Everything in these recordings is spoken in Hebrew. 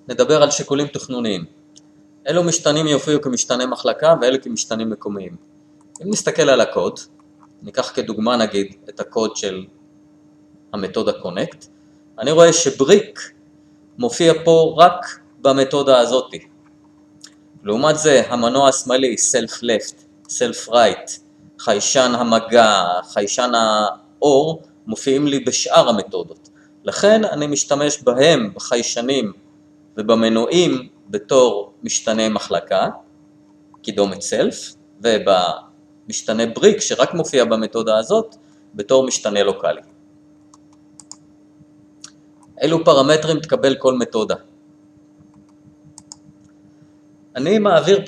נדבר על שיקולים תכנוניים. אילו משתנים יופיעו כמשתני מחלקה ואילו כמשתנים מקומיים. אם נסתכל על הקוד, ניקח כדוגמה נגיד את הקוד של המתודה connect, אני רואה שבריק מופיע פה רק במתודה הזאת. לעומת זה המנוע השמאלי, self left, self right, חיישן המגע, חיישן האור, מופיעים לי בשאר המתודות. לכן אני משתמש בהם, בחיישנים ובמנועים בתור משתנה מחלקה, קידומת self, ובמשתנה בריק שרק מופיע במתודה הזאת, בתור משתנה לוקלי. אילו פרמטרים תקבל כל מתודה? אני מעביר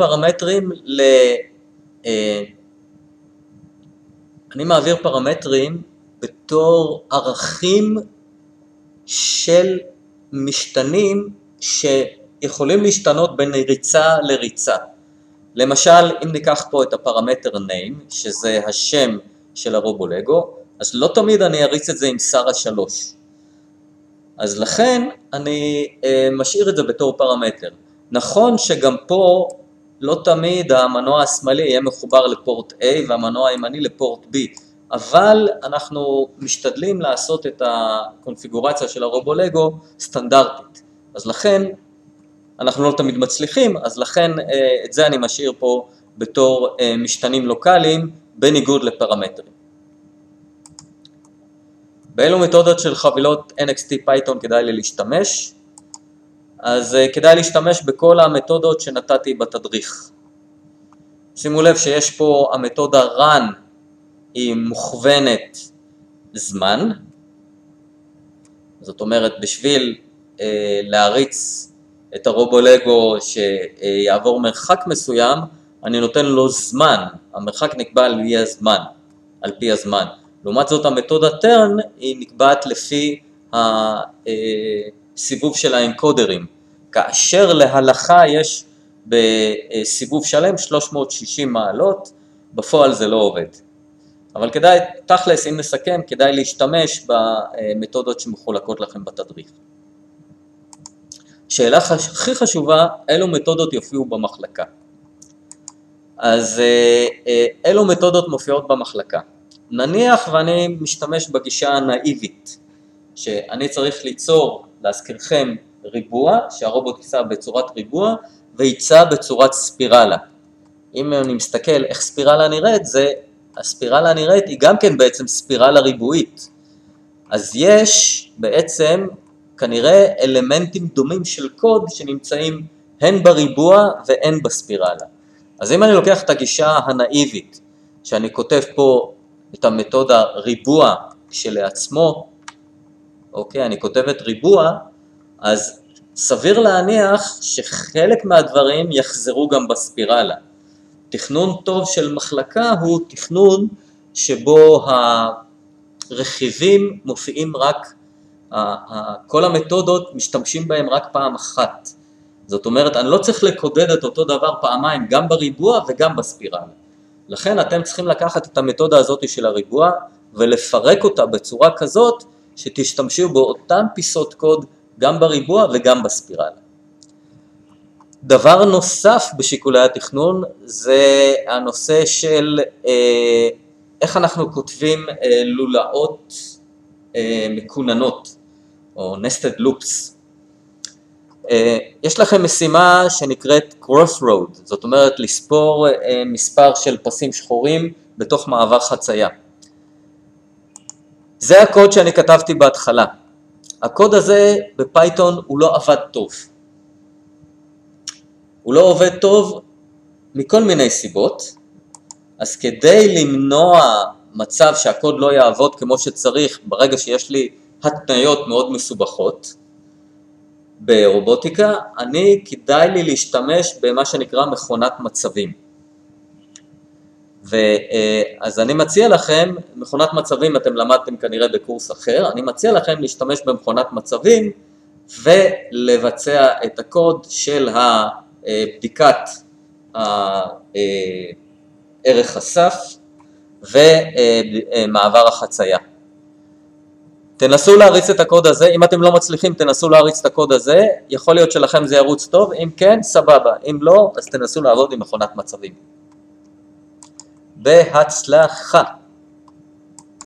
פרמטרים בתור ערכים של משתנים שיכולים להשתנות בין ריצה לריצה. למשל, אם ניקח פה את הפרמטר name, שזה השם של הרובולגו, אז לא תמיד אני אריץ את זה עם שרה 3. אז לכן אני משאיר את זה בתור פרמטר. נכון שגם פה לא תמיד המנוע השמאלי יהיה מחובר לפורט A והמנוע הימני לפורט B, אבל אנחנו משתדלים לעשות את הקונפיגורציה של הרובולגו סטנדרטית. אז לכן אנחנו לא תמיד מצליחים, אז לכן את זה אני משאיר פה בתור משתנים לוקליים בניגוד לפרמטרים. באילו מתודות של חבילות NXT Python כדאי לי להשתמש? אז כדאי להשתמש בכל המתודות שנתתי בתדריך. שימו לב שיש פה המתודה run היא מוכוונת זמן, זאת אומרת בשביל להריץ את הרובולגו שיעבור מרחק מסוים, אני נותן לו זמן, המרחק נקבע על פי הזמן. לעומת זאת המתודה turn היא נקבעת לפי הסיבוב של האנקודרים, כאשר להלכה יש בסיבוב שלם 360 מעלות, בפועל זה לא עובד. אבל כדאי, תכלס אם נסכם, כדאי להשתמש במתודות שמחולקות לכם בתדריך. שאלה הכי חשובה, אילו מתודות יופיעו במחלקה? אז אילו מתודות מופיעות במחלקה? נניח ואני משתמש בגישה הנאיבית, שאני צריך ליצור, להזכירכם, ריבוע, שהרובוט ייסע בצורת ריבוע, וייצא בצורת ספירלה. אם אני מסתכל איך ספירלה נראית, הספירלה הנראית היא גם כן בעצם ספירלה ריבועית. אז יש בעצם כנראה אלמנטים דומים של קוד שנמצאים הן בריבוע והן בספירלה. אז אם אני לוקח את הגישה הנאיבית, שאני כותב פה את המתודה ריבוע שלעצמו, אוקיי, אני כותב את ריבוע, אז סביר להניח שחלק מהדברים יחזרו גם בספירלה. תכנון טוב של מחלקה הוא תכנון שבו הרכיבים מופיעים רק, כל המתודות משתמשים בהם רק פעם אחת. זאת אומרת, אני לא צריך לקודד את אותו דבר פעמיים, גם בריבוע וגם בספירלה. לכן אתם צריכים לקחת את המתודה הזאת של הריבוע ולפרק אותה בצורה כזאת שתשתמשו באותן פיסות קוד גם בריבוע וגם בספירלה. דבר נוסף בשיקולי התכנון זה הנושא של איך אנחנו כותבים לולאות מקוננות או nested loops. יש לכם משימה שנקראת crossroad, זאת אומרת לספור מספר של פסים שחורים בתוך מעבר חצייה. זה הקוד שאני כתבתי בהתחלה. הקוד הזה בפייתון הוא לא עבד טוב. הוא לא עובד טוב מכל מיני סיבות, אז כדי למנוע מצב שהקוד לא יעבוד כמו שצריך ברגע שיש לי התניות מאוד מסובכות ברובוטיקה, כדאי לי להשתמש במה שנקרא מכונת מצבים. אז אני מציע לכם, מכונת מצבים אתם למדתם כנראה בקורס אחר, אני מציע לכם להשתמש במכונת מצבים ולבצע את הקוד של בדיקת ערך הסף ומעבר החצייה. תנסו להריץ את הקוד הזה, אם אתם לא מצליחים תנסו להריץ את הקוד הזה, יכול להיות שלכם זה ירוץ טוב, אם כן סבבה, אם לא אז תנסו לעבוד עם מכונת מצבים. בהצלחה.